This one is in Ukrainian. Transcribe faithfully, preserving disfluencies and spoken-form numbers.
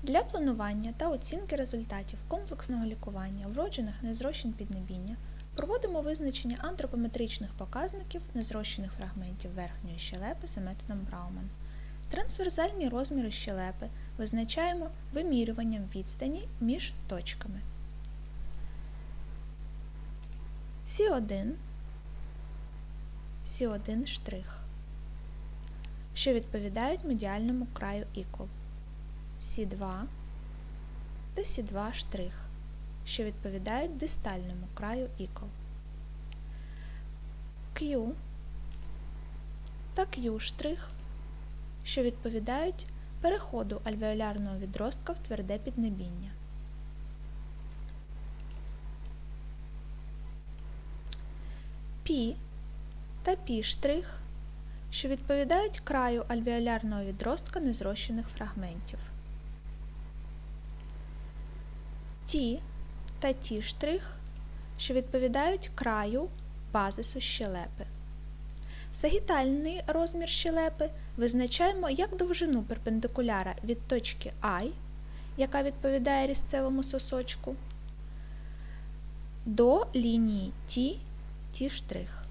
Для планування та оцінки результатів комплексного лікування вроджених незрощень піднебіння проводимо визначення антропометричних показників незрощених фрагментів верхньої щелепи за методом Брауман. Трансверзальні розміри щелепи визначаємо вимірюванням відстані між точками. Сі один, Сі один штрих, що відповідають медіальному краю ікл. Сі два та Сі два штрих, що відповідають дистальному краю ікл. Q та Q штрих, що відповідають переходу альвеолярного відростка в тверде піднебіння. P та P штрих, що відповідають краю альвеолярного відростка незрощених фрагментів. T та T штрих, що відповідають краю базису щелепи. Сагітальний розмір щелепи визначаємо як довжину перпендикуляра від точки I, яка відповідає різцевому сосочку, до лінії T, T штрих.